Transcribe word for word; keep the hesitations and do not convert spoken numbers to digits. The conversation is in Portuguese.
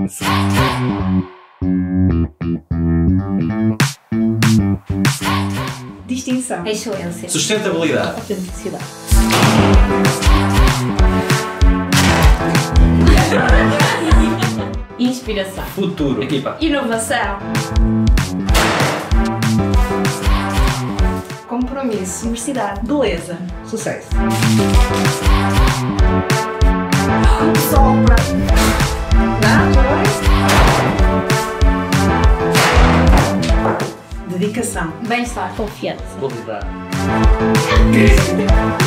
Distinção. Excelência. Sustentabilidade. Autenticidade. Inspiração. Futuro. Equipa. Inovação. Compromisso. Diversidade. Beleza. Sucesso. Sopra. Dedicação. Bem-estar. Confiança. Qualidade.